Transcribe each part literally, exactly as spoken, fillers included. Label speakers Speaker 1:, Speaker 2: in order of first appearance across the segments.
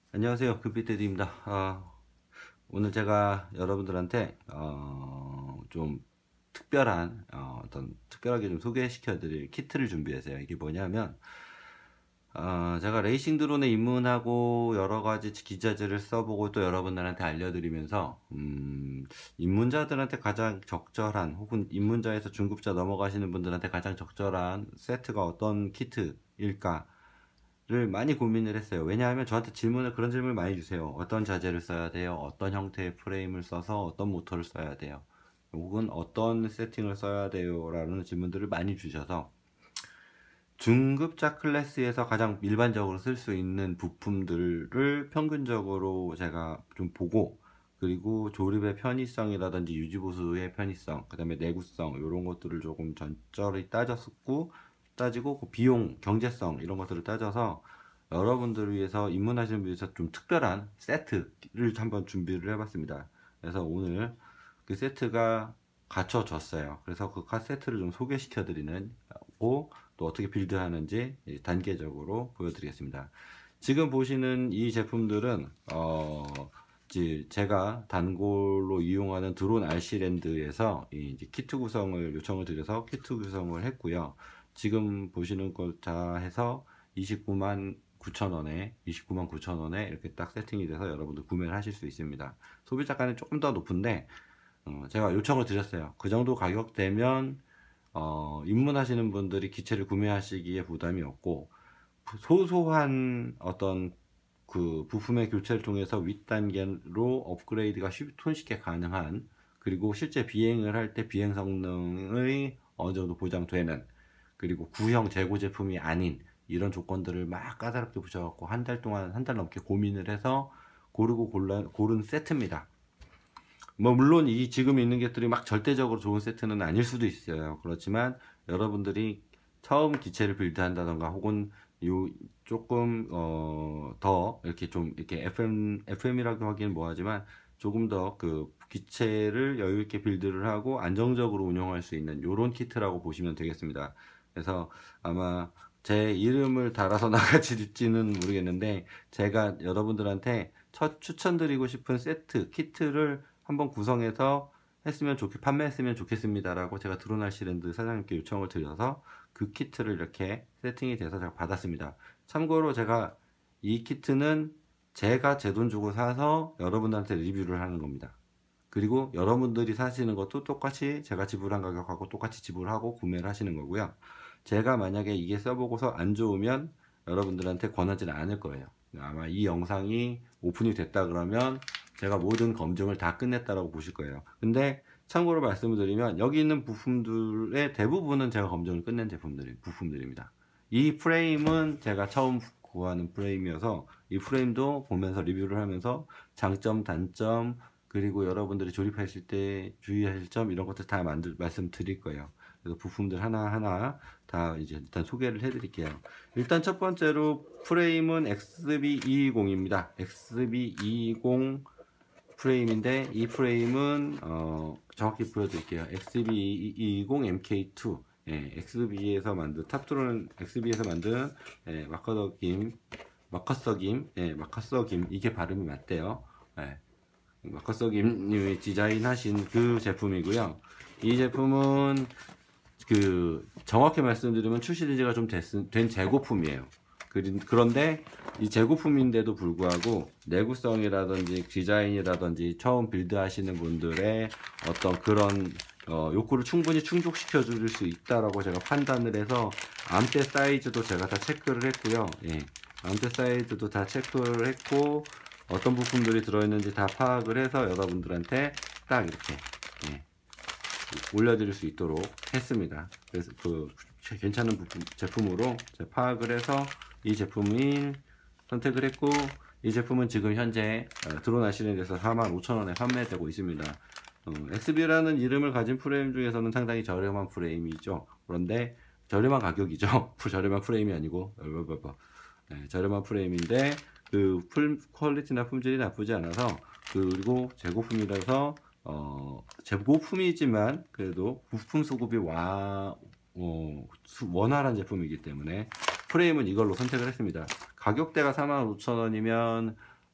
Speaker 1: 안녕하세요. 금빛테디입니다. 아, 오늘 제가 여러분들한테 어, 좀 특별한 어, 떤 특별하게 좀 소개시켜드릴 키트를 준비했어요. 이게 뭐냐면 어, 제가 레이싱 드론에 입문하고 여러 가지 기자재를 써보고 또 여러분들한테 알려드리면서 음, 입문자들한테 가장 적절한 혹은 입문자에서 중급자 넘어가시는 분들한테 가장 적절한 세트가 어떤 키트일까 를 많이 고민을 했어요. 왜냐하면 저한테 질문을 그런 질문을 많이 주세요. 어떤 자재를 써야 돼요? 어떤 형태의 프레임을 써서 어떤 모터를 써야 돼요? 혹은 어떤 세팅을 써야 돼요? 라는 질문들을 많이 주셔서 중급자 클래스에서 가장 일반적으로 쓸 수 있는 부품들을 평균적으로 제가 좀 보고, 그리고 조립의 편의성이라든지 유지보수의 편의성, 그 다음에 내구성 이런 것들을 조금 전절히 따졌고 따지고 그 비용, 경제성 이런 것들을 따져서 여러분들을 위해서 입문하시는 분을 위해서 좀 특별한 세트를 한번 준비를 해봤습니다. 그래서 오늘 그 세트가 갖춰졌어요. 그래서 그 세트를 좀 소개시켜 드리는 고, 또 어떻게 빌드하는지 단계적으로 보여드리겠습니다. 지금 보시는 이 제품들은 어, 제가 단골로 이용하는 드론 알씨랜드에서 이제 키트 구성을 요청을 드려서 키트 구성을 했고요. 지금 보시는 것 다 해서 이십구만 구천 원에 이십구만 구천 원에 이렇게 딱 세팅이 돼서 여러분들 구매를 하실 수 있습니다. 소비자가는 조금 더 높은데 어, 제가 요청을 드렸어요. 그 정도 가격대면 어, 입문하시는 분들이 기체를 구매하시기에 부담이 없고 소소한 어떤 그 부품의 교체를 통해서 윗단계로 업그레이드가 쉽, 손쉽게 가능한, 그리고 실제 비행을 할 때 비행 성능의 어느 정도 보장되는, 그리고 구형 재고 제품이 아닌 이런 조건들을 막 까다롭게 붙여갖고 한 달 동안 한 달 넘게 고민을 해서 고르고 골라, 고른 세트입니다. 뭐 물론 이 지금 있는 것들이 막 절대적으로 좋은 세트는 아닐 수도 있어요. 그렇지만 여러분들이 처음 기체를 빌드한다던가 혹은 요 조금 어 더 이렇게 좀 이렇게 에프엠 에프엠이라고 하기는 뭐하지만 조금 더 그 기체를 여유 있게 빌드를 하고 안정적으로 운영할 수 있는 요런 키트라고 보시면 되겠습니다. 그래서 아마 제 이름을 달아서 나갈지는 모르겠는데 제가 여러분들한테 첫 추천드리고 싶은 세트 키트를 한번 구성해서 했으면 좋겠, 판매했으면 좋겠습니다라고 제가 드론알씨랜드 사장님께 요청을 드려서 그 키트를 이렇게 세팅이 돼서 제가 받았습니다. 참고로 제가 이 키트는 제가 제 돈 주고 사서 여러분들한테 리뷰를 하는 겁니다. 그리고 여러분들이 사시는 것도 똑같이 제가 지불한 가격하고 똑같이 지불하고 구매를 하시는 거고요. 제가 만약에 이게 써보고서 안 좋으면 여러분들한테 권하지는 않을 거예요. 아마 이 영상이 오픈이 됐다 그러면 제가 모든 검증을 다 끝냈다라고 보실 거예요. 근데 참고로 말씀을 드리면 여기 있는 부품들의 대부분은 제가 검증을 끝낸 제품들, 부품들입니다. 이 프레임은 제가 처음 구하는 프레임이어서 이 프레임도 보면서 리뷰를 하면서 장점, 단점, 그리고 여러분들이 조립하실 때 주의하실 점 이런 것들 다 만들, 말씀드릴 거예요. 그래서 부품들 하나하나 다 이제 일단 소개를 해 드릴게요. 일단 첫 번째로 프레임은 엑스비 이이공입니다. 엑스비 이이공 프레임인데 이 프레임은 어, 정확히 보여드릴게요. 엑스비 이이공 엠케이 투, 예, 엑스비에서 만든 탑드론 엑스비에서 만든 예, 마커더김 마커서김 예, 마커서김 이게 발음이 맞대요. 예, 마커서김님이 디자인하신 그 제품이고요. 이 제품은 그 정확히 말씀드리면 출시된 지가 좀 됐, 된 재고품이에요. 그런데 이 재고품인데도 불구하고 내구성이라든지 디자인이라든지 처음 빌드 하시는 분들의 어떤 그런 어, 욕구를 충분히 충족시켜 줄 수 있다라고 제가 판단을 해서 암대 사이즈도 제가 다 체크를 했고요. 예, 암대 사이즈도 다 체크를 했고 어떤 부품들이 들어있는지 다 파악을 해서 여러분들한테 딱 이렇게 예, 올려드릴 수 있도록 했습니다. 그래서 그 괜찮은 부품, 제품으로 파악을 해서 이 제품을 선택을 했고, 이 제품은 지금 현재 드론 알씨랜드에서 사만 오천 원에 판매되고 있습니다. 어, 엑스비라는 이름을 가진 프레임 중에서는 상당히 저렴한 프레임이죠. 그런데 저렴한 가격이죠. 저렴한 프레임이 아니고 네, 저렴한 프레임인데 그 풀 퀄리티나 품질이 나쁘지 않아서, 그리고 재고품이라서 어, 재고품이지만 그래도 부품 수급이 와, 어, 원활한 제품이기 때문에 프레임은 이걸로 선택을 했습니다. 가격대가 사만 오천 원이면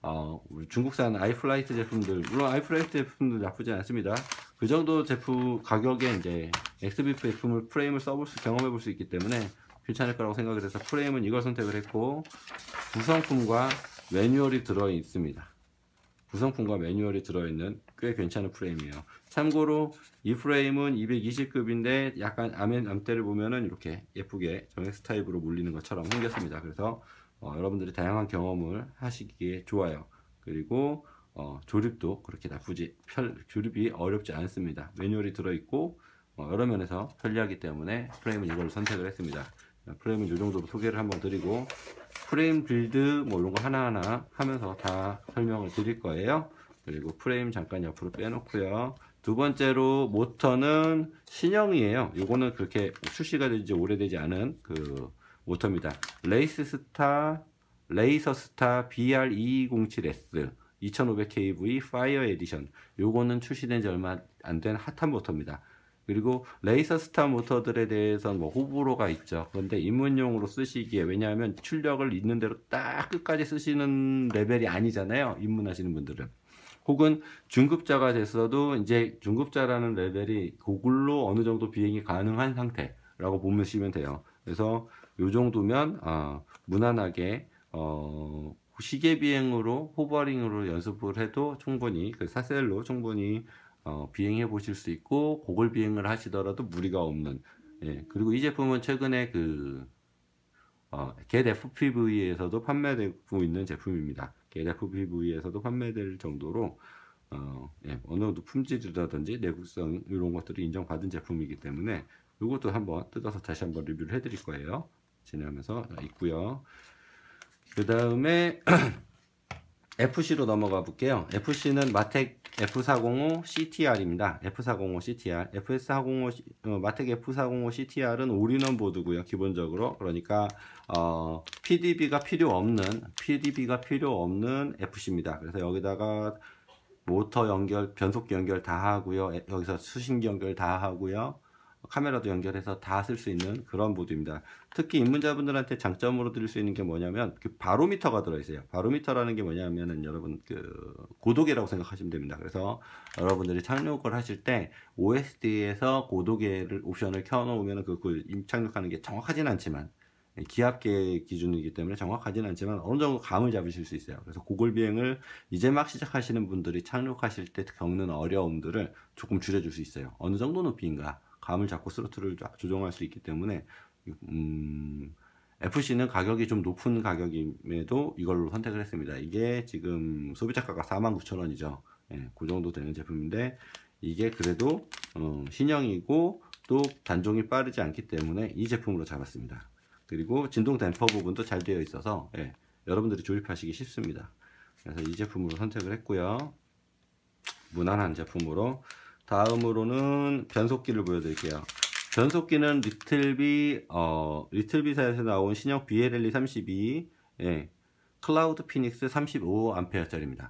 Speaker 1: 어, 우리 중국산 아이플라이트 제품들, 물론 아이플라이트 제품도 나쁘지 않습니다. 그 정도 제품 가격에 이제 엑스비 제품을 프레임을 써볼 수, 경험해 볼 수 있기 때문에 괜찮을 거라고 생각을 해서 프레임은 이걸 선택을 했고, 구성품과 매뉴얼이 들어 있습니다. 구성품과 매뉴얼이 들어있는 꽤 괜찮은 프레임이에요. 참고로 이 프레임은 이백이십 급인데 약간 암, 암대를 보면은 이렇게 예쁘게 정엑스 타입으로 물리는 것처럼 생겼습니다. 그래서 어, 여러분들이 다양한 경험을 하시기에 좋아요. 그리고 어, 조립도 그렇게 나쁘지 편, 조립이 어렵지 않습니다. 매뉴얼이 들어있고 어, 여러 면에서 편리하기 때문에 프레임은 이걸 선택을 했습니다. 프레임은 이 정도로 소개를 한번 드리고, 프레임 빌드 뭐 이런 거 하나하나 하면서 다 설명을 드릴 거예요. 그리고 프레임 잠깐 옆으로 빼놓고요. 두 번째로 모터는 신형이에요. 요거는 그렇게 출시가 되지 오래되지 않은 그 모터입니다. 레이스 스타 레이서 스타 비알 이이공칠 에스 이천오백 케이브이 파이어 에디션. 요거는 출시된 지 얼마 안 된 핫한 모터입니다. 그리고 레이서 스타 모터들에 대해서는 뭐 호불호가 있죠. 그런데 입문용으로 쓰시기에, 왜냐하면 출력을 있는 대로 딱 끝까지 쓰시는 레벨이 아니잖아요, 입문하시는 분들은. 혹은 중급자가 됐어도 이제 중급자라는 레벨이 고글로 어느 정도 비행이 가능한 상태라고 보시면 돼요. 그래서 요 정도면 어, 무난하게 어, 시계 비행으로 호버링으로 연습을 해도 충분히, 그 사셀로 충분히 어, 비행해 보실 수 있고, 고글 비행을 하시더라도 무리가 없는. 예, 그리고 이 제품은 최근에 그 어, 겟 에프피브이에서도 판매되고 있는 제품입니다. 겟 에프피브이에서도 판매될 정도로 어, 예, 어느 정도 품질이라든지 내구성 이런 것들이 인정받은 제품이기 때문에 이것도 한번 뜯어서 다시 한번 리뷰를 해드릴 거예요. 진행하면서 있고요. 그 다음에 에프씨로 넘어가 볼게요. 에프씨는 마텍 에프 사공오 씨티알입니다. 에프 사공오 씨티알. 에프에스 사공오, 어, 마텍 에프 사공오 씨티알은 올인원 보드고요. 기본적으로. 그러니까, 어, 피디비가 필요 없는, 피디비가 필요 없는 에프씨입니다. 그래서 여기다가 모터 연결, 변속기 연결 다 하고요. 여기서 수신기 연결 다 하고요. 카메라도 연결해서 다 쓸 수 있는 그런 보드입니다. 특히 입문자분들한테 장점으로 드릴 수 있는 게 뭐냐면 그 바로미터가 들어있어요. 바로미터라는 게 뭐냐면은 여러분 그 고도계라고 생각하시면 됩니다. 그래서 여러분들이 착륙을 하실 때 오에스디에서 고도계를 옵션을 켜놓으면 그, 그 착륙하는 게 정확하진 않지만, 기압계 기준이기 때문에 정확하진 않지만 어느 정도 감을 잡으실 수 있어요. 그래서 고글 비행을 이제 막 시작하시는 분들이 착륙하실 때 겪는 어려움들을 조금 줄여줄 수 있어요. 어느 정도 높이인가 감을 잡고 스로틀을 조정할 수 있기 때문에 음, 에프씨는 가격이 좀 높은 가격임에도 이걸로 선택을 했습니다. 이게 지금 소비자가가 사만 구천 원이죠. 예, 그 정도 되는 제품인데 이게 그래도 어, 신형이고 또 단종이 빠르지 않기 때문에 이 제품으로 잡았습니다. 그리고 진동 댐퍼 부분도 잘 되어 있어서 예, 여러분들이 조립하시기 쉽습니다. 그래서 이 제품으로 선택을 했고요. 무난한 제품으로. 다음으로는 변속기를 보여드릴게요. 변속기는 리틀비 어 리틀비사에서 나온 신형 비엘엘이 삼십이, 예, 클라우드 피닉스 삼십오 암페어짜리입니다.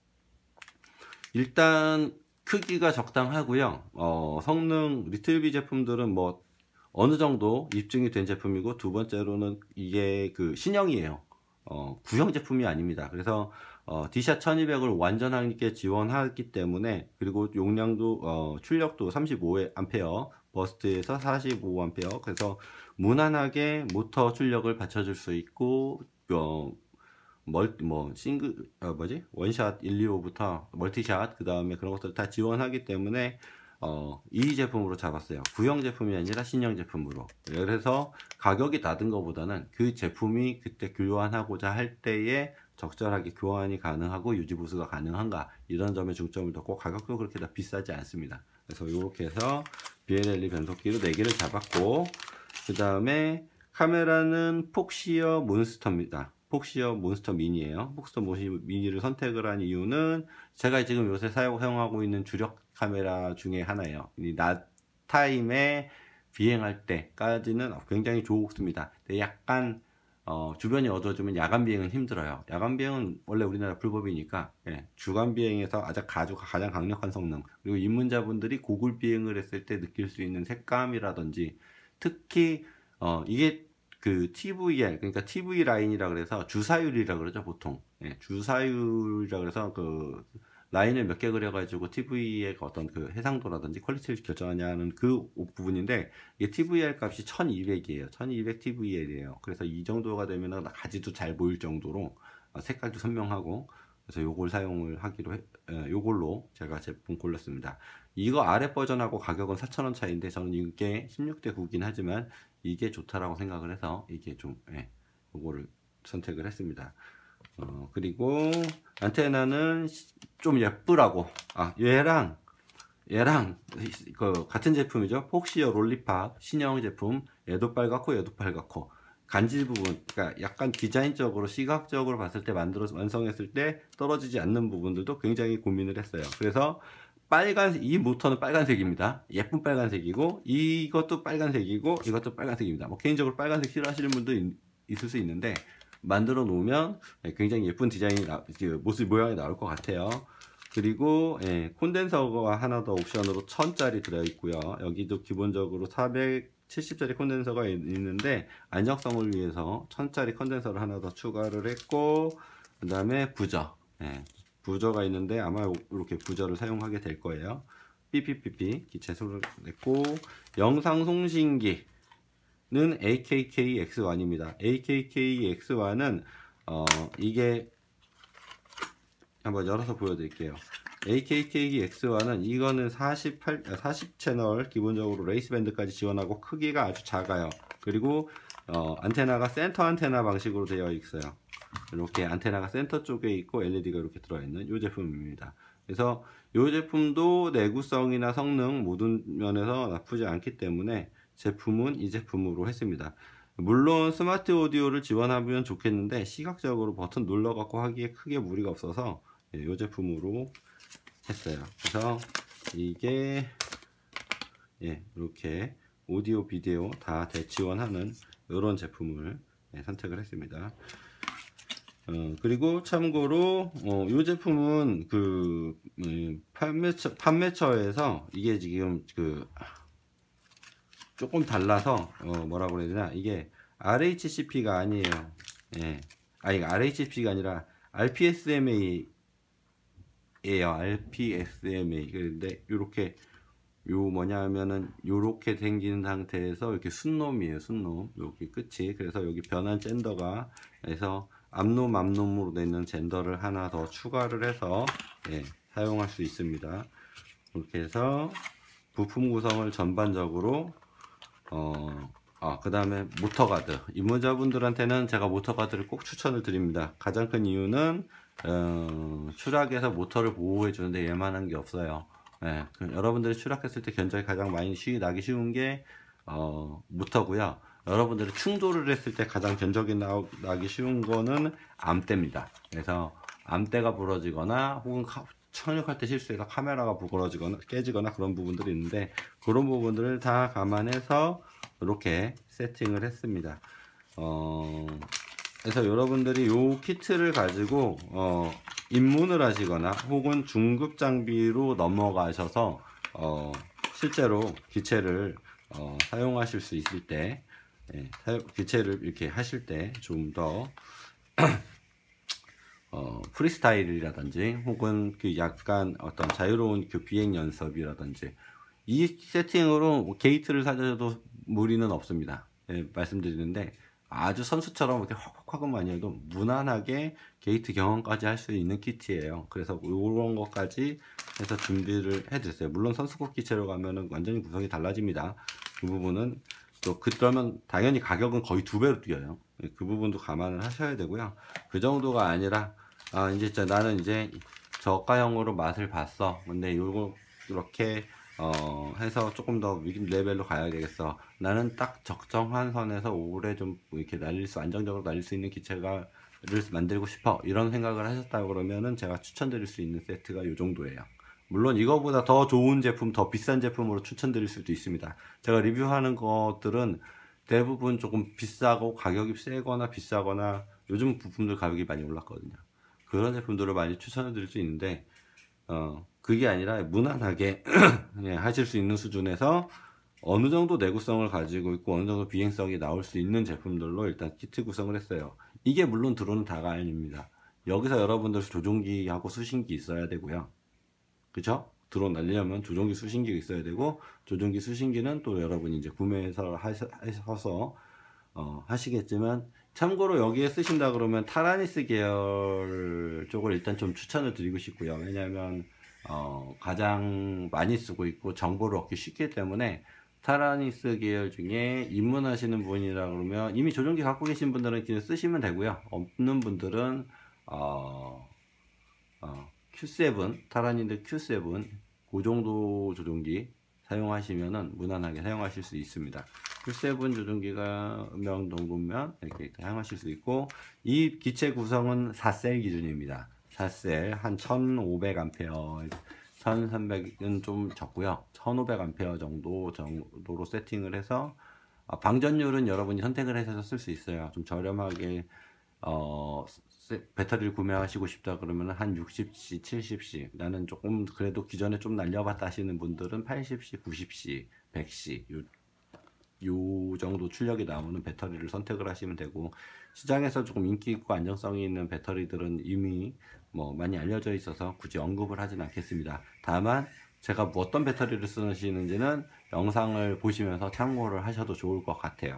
Speaker 1: 일단 크기가 적당하고요. 어, 성능 리틀비 제품들은 뭐 어느 정도 입증이 된 제품이고, 두 번째로는 이게 그 신형이에요. 어, 구형 제품이 아닙니다. 그래서 어, 디샷 천이백을 완전하게 지원하기 때문에, 그리고 용량도 어, 출력도 삼십오 암페어 버스트에서 사십오 암페어, 그래서 무난하게 모터 출력을 받쳐줄 수 있고, 어, 멀티 뭐 싱글 어, 뭐지 원샷 일, 이 호부터 멀티샷 그 다음에 그런 것들 다 지원하기 때문에 어, 이 제품으로 잡았어요. 구형 제품이 아니라 신형 제품으로. 그래서 가격이 낮은 것보다는 그 제품이 그때 교환하고자 할 때에 적절하게 교환이 가능하고 유지 보수가 가능한가, 이런 점에 중점을 뒀고, 가격도 그렇게 다 비싸지 않습니다. 그래서 이렇게 해서 비엘엘이 변속기로 네 개를 잡았고, 그 다음에 카메라는 폭시어 몬스터입니다. 폭시어 몬스터 미니예요. 폭시어 미니를 선택을 한 이유는 제가 지금 요새 사용하고 있는 주력 카메라 중에 하나예요. 낮 타임에 비행할 때까지는 굉장히 좋습니다. 근데 약간 어, 주변이 어두워지면 야간 비행은 힘들어요. 야간 비행은 원래 우리나라 불법이니까, 예, 주간 비행에서 아주 가장 강력한 성능, 그리고 입문자분들이 고글 비행을 했을 때 느낄 수 있는 색감이라든지, 특히 어, 이게 그 티브이엘, 그러니까 티브이 라인이라 그래서 주사율이라 그러죠, 보통. 예, 주사율이라 그래서 그 라인을 몇 개 그려가지고 티브이의 어떤 그 해상도라든지 퀄리티를 결정하냐는 그 부분인데, 이게 티브이엘 값이 천이백이에요. 천이백 티브이엘이에요. 그래서 이 정도가 되면 가지도 잘 보일 정도로 색깔도 선명하고, 그래서 요걸 사용을 하기로 해, 요걸로 제가 제품 골랐습니다. 이거 아래 버전하고 가격은 사천 원 차이인데, 저는 이게 십육 대 구긴 하지만 이게 좋다라고 생각을 해서 이게 좀 예, 요거를 선택을 했습니다. 어, 그리고 안테나는 좀 예쁘라고, 아 얘랑 얘랑 그 같은 제품이죠. 폭시어 롤리팝 신형 제품, 얘도 빨갛고 얘도 빨갛고, 간질 부분, 그러니까 약간 디자인적으로 시각적으로 봤을 때 만들어서 완성했을 때 떨어지지 않는 부분들도 굉장히 고민을 했어요. 그래서 빨간, 이 모터는 빨간색입니다. 예쁜 빨간색이고, 이것도 빨간색이고, 이것도 빨간색입니다. 뭐 개인적으로 빨간색 싫어하시는 분도 있, 있을 수 있는데, 만들어 놓으면 굉장히 예쁜 디자인이 나, 그 모습 모양이 나올 것 같아요. 그리고 예, 콘덴서가 하나 더 옵션으로 천짜리 들어있고요. 여기도 기본적으로 사백칠십짜리 콘덴서가 있는데 안정성을 위해서 천짜리 콘덴서를 하나 더 추가를 했고, 그 다음에 부저, 예, 부저가 있는데 아마 이렇게 부저를 사용하게 될 거예요. 삐삐삐삐 기체 소리를 냈고, 영상 송신기는 에이케이케이 엑스 원입니다. 에이케이케이 엑스 원은 어, 이게 한번 열어서 보여드릴게요. 에이케이케이 엑스 원은 이거는 사십팔, 사십 채널 기본적으로 레이스밴드까지 지원하고 크기가 아주 작아요. 그리고 어, 안테나가 센터 안테나 방식으로 되어 있어요. 이렇게 안테나가 센터 쪽에 있고 엘이디가 이렇게 들어있는 이 제품입니다. 그래서 이 제품도 내구성이나 성능 모든 면에서 나쁘지 않기 때문에 제품은 이 제품으로 했습니다. 물론 스마트 오디오를 지원하면 좋겠는데 시각적으로 버튼 눌러갖고 하기에 크게 무리가 없어서 이 제품으로 했어요. 그래서 이게 예, 이렇게 오디오 비디오 다 대지원하는 이런 제품을 예, 선택을 했습니다. 어, 그리고 참고로 어, 이 제품은 그 음, 판매처, 판매처에서 이게 지금 그 조금 달라서 어, 뭐라고 그래야 되나, 이게 알에이치씨피가 아니에요. 예, 아니 알에이치씨피가 아니라 알피에스엠에이 예요. 알피에스엠에이. 그런데 요렇게 요 뭐냐면은 요렇게 생긴 상태에서 이렇게 순놈이에요. 순놈. 여기 끝이. 그래서 여기 변환 젠더가 해서 앞놈 앞놈으로 되는 젠더를 하나 더 추가를 해서 예, 사용할 수 있습니다. 이렇게 해서 부품 구성을 전반적으로 어, 아, 그 다음에 모터가드. 입문자분들한테는 제가 모터가드를 꼭 추천을 드립니다. 가장 큰 이유는 어, 추락에서 모터를 보호해 주는데 얘만한 게 없어요. 예, 그 여러분들이 추락했을 때 견적이 가장 많이 쉬, 나기 쉬운 게 어, 모터고요. 여러분들이 충돌을 했을 때 가장 견적이 나, 나기 쉬운 거는 암대입니다. 그래서 암대가 부러지거나 혹은 카, 착륙할 때 실수해서 카메라가 부러지거나 깨지거나 그런 부분들이 있는데, 그런 부분들을 다 감안해서 이렇게 세팅을 했습니다. 어, 그래서 여러분들이 이 키트를 가지고 어, 입문을 하시거나 혹은 중급 장비로 넘어가셔서 어, 실제로 기체를 어, 사용하실 수 있을 때, 예, 사용, 기체를 이렇게 하실 때 좀 더 어, 프리스타일이라든지 혹은 그 약간 어떤 자유로운 그 비행 연습이라든지, 이 세팅으로 게이트를 사셔도 무리는 없습니다. 예, 말씀드리는데 아주 선수처럼 이렇게 확확하고만 아니어도 무난하게 게이트 경험까지 할 수 있는 키트예요. 그래서 이런 것까지 해서 준비를 해드렸어요. 물론 선수급 기체로 가면은 완전히 구성이 달라집니다. 그 부분은 또 그러면 당연히 가격은 거의 두 배로 뛰어요. 그 부분도 감안을 하셔야 되고요. 그 정도가 아니라 아 이제 저 나는 이제 저가형으로 맛을 봤어. 근데 요거 이렇게 어 해서 조금 더 위 레벨로 가야 되겠어. 나는 딱 적정한 선에서 오래 좀 이렇게 날릴 수, 안정적으로 날릴 수 있는 기체가를 만들고 싶어. 이런 생각을 하셨다 그러면은 제가 추천드릴 수 있는 세트가 요 정도예요. 물론 이거보다 더 좋은 제품, 더 비싼 제품으로 추천드릴 수도 있습니다. 제가 리뷰하는 것들은 대부분 조금 비싸고 가격이 세거나 비싸거나 요즘 부품들 가격이 많이 올랐거든요. 그런 제품들을 많이 추천해 드릴 수 있는데 어 그게 아니라 무난하게 예, 하실 수 있는 수준에서 어느 정도 내구성을 가지고 있고 어느 정도 비행성이 나올 수 있는 제품들로 일단 키트 구성을 했어요. 이게 물론 드론은 다가 아닙니다. 여기서 여러분들 조종기하고 수신기 있어야 되고요. 그쵸? 드론 날리려면 조종기 수신기가 있어야 되고, 조종기 수신기는 또 여러분이 이제 구매해서 하셔서 어, 하시겠지만, 참고로 여기에 쓰신다 그러면 타라니스 계열 쪽을 일단 좀 추천을 드리고 싶고요. 왜냐하면 어, 가장 많이 쓰고 있고 정보를 얻기 쉽기 때문에, 타라니스 계열 중에 입문하시는 분이라 그러면 이미 조종기 갖고 계신 분들은 그냥 쓰시면 되고요. 없는 분들은 어, 어, 큐 세븐, 타라니스 큐 세븐 그 정도 조종기 사용하시면은 무난하게 사용하실 수 있습니다. 큐 세븐 조종기가 명동구면 이렇게 사용하실 수 있고, 이 기체 구성은 사 셀 기준입니다. 사 셀 한 천오백 암페어, 천삼백은 좀 적고요. 천오백 암페어 정도 정도로 세팅을 해서, 아, 방전율은 여러분이 선택을 해서 쓸 수 있어요. 좀 저렴하게 어, 배터리를 구매하시고 싶다 그러면 한 육십 시, 칠십 시, 나는 조금 그래도 기존에 좀 날려봤다 하시는 분들은 팔십 시, 구십 시, 백 시 요, 요 정도 출력이 나오는 배터리를 선택을 하시면 되고, 시장에서 조금 인기 있고 안정성이 있는 배터리들은 이미 뭐 많이 알려져 있어서 굳이 언급을 하진 않겠습니다. 다만 제가 뭐 어떤 배터리를 쓰시는지는 영상을 보시면서 참고를 하셔도 좋을 것 같아요.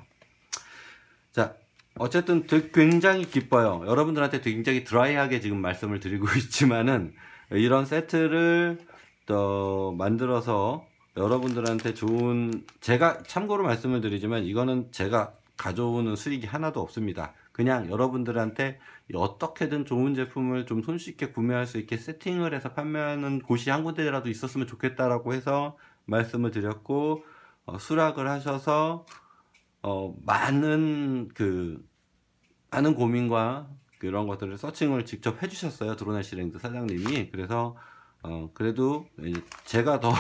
Speaker 1: 자, 어쨌든 굉장히 기뻐요. 여러분들한테 굉장히 드라이하게 지금 말씀을 드리고 있지만은, 이런 세트를 또 만들어서 여러분들한테 좋은, 제가 참고로 말씀을 드리지만 이거는 제가 가져오는 수익이 하나도 없습니다. 그냥 여러분들한테 어떻게든 좋은 제품을 좀 손쉽게 구매할 수 있게 세팅을 해서 판매하는 곳이 한 군데라도 있었으면 좋겠다라고 해서 말씀을 드렸고, 어, 수락을 하셔서 어, 많은 그 많은 고민과 그런 것들을 서칭을 직접 해주셨어요. 드론앤시랭드 사장님이. 그래서 어, 그래도 제가 더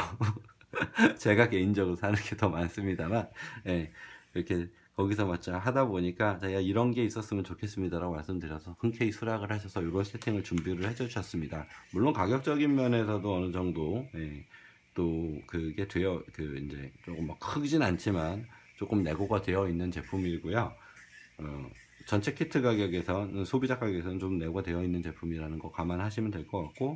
Speaker 1: 제가 개인적으로 사는 게 더 많습니다만, 예, 이렇게 거기서 맞자 하다 보니까 제가 이런 게 있었으면 좋겠습니다라고 말씀드려서 흔쾌히 수락을 하셔서 이런 세팅을 준비를 해주셨습니다. 물론 가격적인 면에서도 어느 정도, 예, 또 그게 되어 그 이제 조금 막 크진 않지만 조금 내고가 되어 있는 제품이고요. 어, 전체 키트 가격에서는, 소비자 가격에서는 좀 내고가 되어 있는 제품이라는 거 감안하시면 될 것 같고,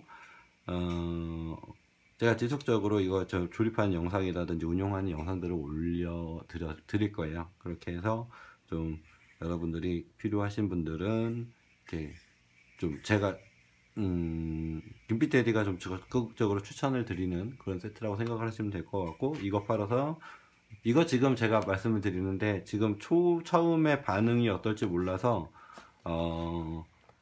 Speaker 1: 어, 제가 지속적으로 이거 저 조립하는 영상이라든지 운용하는 영상들을 올려 드려, 드릴 거예요. 그렇게 해서 좀 여러분들이 필요하신 분들은 이렇게 좀 제가 음, 김피테디가 좀 적극적으로 추천을 드리는 그런 세트라고 생각을 하시면 될 것 같고, 이거 팔아서 이거 지금 제가 말씀을 드리는데 지금 초 처음에 반응이 어떨지 몰라서 어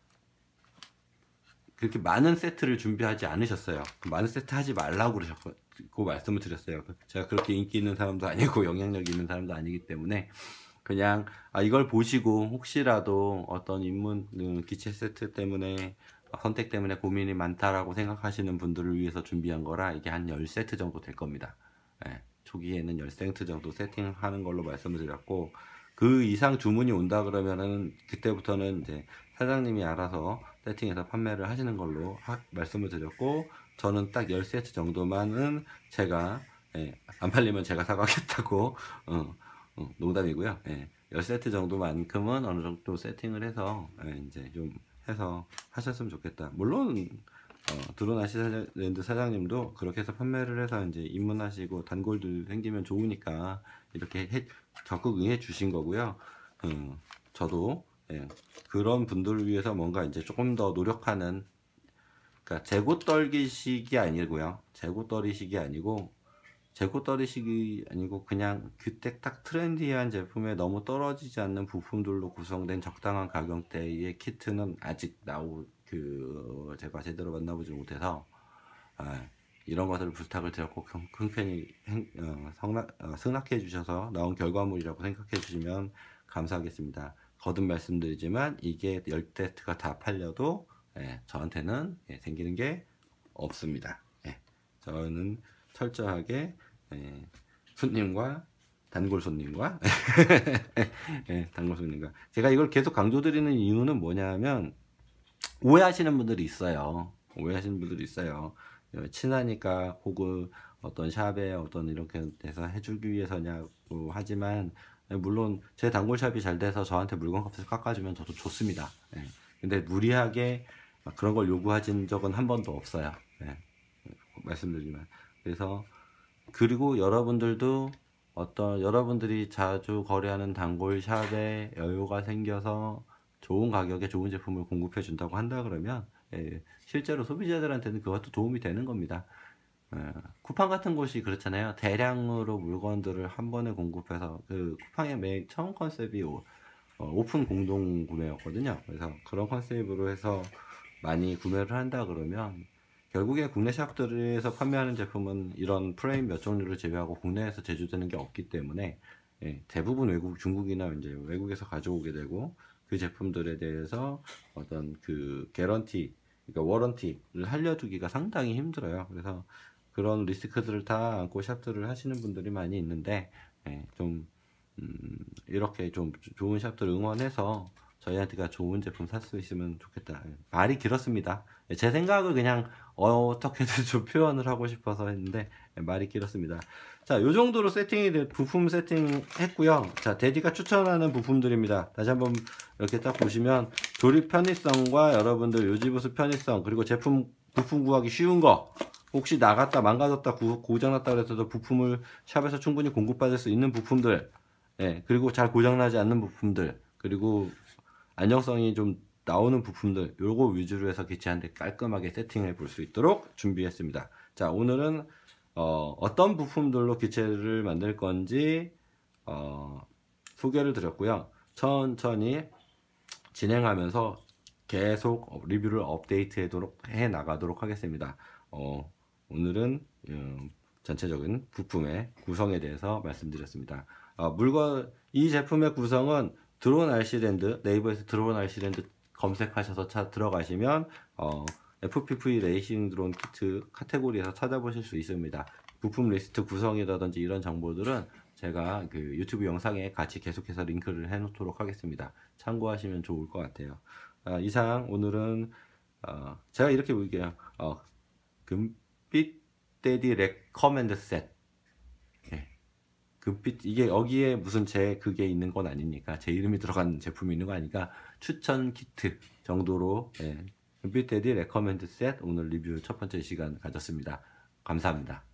Speaker 1: 그렇게 많은 세트를 준비하지 않으셨어요. 많은 세트 하지 말라고 그러셨고 말씀을 드렸어요. 제가 그렇게 인기 있는 사람도 아니고 영향력 있는 사람도 아니기 때문에 그냥 아, 이걸 보시고 혹시라도 어떤 입문 음, 기체 세트 때문에 선택 때문에 고민이 많다라고 생각하시는 분들을 위해서 준비한 거라 이게 한 십 세트 정도 될 겁니다. 예, 초기에는 십 세트 정도 세팅하는 걸로 말씀을 드렸고, 그 이상 주문이 온다 그러면은 그때부터는 이제 사장님이 알아서 세팅해서 판매를 하시는 걸로 하, 말씀을 드렸고, 저는 딱 십 세트 정도만은 제가 예, 안 팔리면 제가 사가겠다고 어, 어, 농담이고요. 예, 십 세트 정도만큼은 어느 정도 세팅을 해서 예, 이제 좀 해서 하셨으면 좋겠다. 물론 어, 드론앤시랭드 사장님도 그렇게 해서 판매를 해서 이제 입문하시고 단골들 생기면 좋으니까 이렇게 해, 적극 응해 주신 거고요. 음, 저도 예, 그런 분들을 위해서 뭔가 이제 조금 더 노력하는, 그러니까 재고 떨기식이 아니고요. 재고 떨이식이 아니고 재고 떨이식이 아니고 그냥 그때 딱 트렌디한 제품에 너무 떨어지지 않는 부품들로 구성된 적당한 가격대의 키트는 아직 나오 그 제가 제대로 만나보지 못해서 아, 이런 것들을 부탁을 드렸고 흔쾌히 어, 성낙, 어, 승낙해 주셔서 나온 결과물이라고 생각해 주시면 감사하겠습니다. 거듭 말씀드리지만 이게 십 세트가 다 팔려도 예, 저한테는 예, 생기는 게 없습니다. 예, 저는 철저하게 예, 손님과 단골 손님과 예, 단골 손님과 제가 이걸 계속 강조드리는 이유는 뭐냐면, 오해하시는 분들이 있어요. 오해하시는 분들이 있어요. 친하니까 혹은 어떤 샵에 어떤 이렇게 돼서 해주기 위해서냐고 하지만, 물론 제 단골샵이 잘 돼서 저한테 물건 값을 깎아주면 저도 좋습니다. 예. 근데 무리하게 그런 걸 요구하신 적은 한 번도 없어요. 예. 말씀드리지만. 그래서 그리고 여러분들도 어떤 여러분들이 자주 거래하는 단골샵에 여유가 생겨서 좋은 가격에 좋은 제품을 공급해 준다고 한다 그러면, 예, 실제로 소비자들한테는 그것도 도움이 되는 겁니다. 예, 쿠팡 같은 곳이 그렇잖아요. 대량으로 물건들을 한 번에 공급해서, 그 쿠팡의 맨 처음 컨셉이 오, 어, 오픈 공동 구매였거든요. 그래서 그런 컨셉으로 해서 많이 구매를 한다 그러면, 결국에 국내 샵들에서 판매하는 제품은 이런 프레임 몇 종류를 제외하고 국내에서 제조되는 게 없기 때문에, 예, 대부분 외국, 중국이나 이제 외국에서 가져오게 되고, 그 제품들에 대해서 어떤 그 개런티, 그러니까 워런티를 알려주기가 상당히 힘들어요. 그래서 그런 리스크들을 다 안고 샵들을 하시는 분들이 많이 있는데, 예, 좀 음, 이렇게 좀 좋은 샵들 응원해서 저희한테가 좋은 제품 살 수 있으면 좋겠다. 말이 길었습니다. 제 생각을 그냥 어떻게든 좀 표현을 하고 싶어서 했는데 말이 길었습니다. 자, 요 정도로 세팅이 돼, 부품 세팅 했고요. 자, 데디가 추천하는 부품들입니다. 다시 한번 이렇게 딱 보시면 조립 편의성과 여러분들 요지부수 편의성, 그리고 제품 부품 구하기 쉬운 거, 혹시 나갔다 망가졌다 구, 고장났다 그래서도 부품을 샵에서 충분히 공급받을 수 있는 부품들, 예, 그리고 잘 고장나지 않는 부품들, 그리고 안정성이 좀 나오는 부품들, 요거 위주로 해서 기체한테 깔끔하게 세팅해 볼 수 있도록 준비했습니다. 자, 오늘은 어, 어떤 부품들로 기체를 만들 건지 어, 소개를 드렸고요. 천천히 진행하면서 계속 리뷰를 업데이트 해 나가도록 하겠습니다. 어, 오늘은 음, 전체적인 부품의 구성에 대해서 말씀드렸습니다. 어, 물건, 이 제품의 구성은 드론 알씨랜드, 네이버에서 드론 알씨랜드 검색하셔서 차 들어가시면 어, 에프피브이 레이싱 드론 키트 카테고리에서 찾아보실 수 있습니다. 부품 리스트 구성이라든지 이런 정보들은 제가 그 유튜브 영상에 같이 계속해서 링크를 해 놓도록 하겠습니다. 참고하시면 좋을 것 같아요. 아, 이상 오늘은 어, 제가 이렇게 볼게요. 어, 금빛 데디 레커멘드 셋. 예. 금빛, 이게 여기에 무슨 제 그게 있는 건 아니니까, 제 이름이 들어간 제품이 있는 거 아니까 추천 키트 정도로, 예. 금빛 데디 레커멘드 셋 오늘 리뷰 첫 번째 시간 가졌습니다. 감사합니다.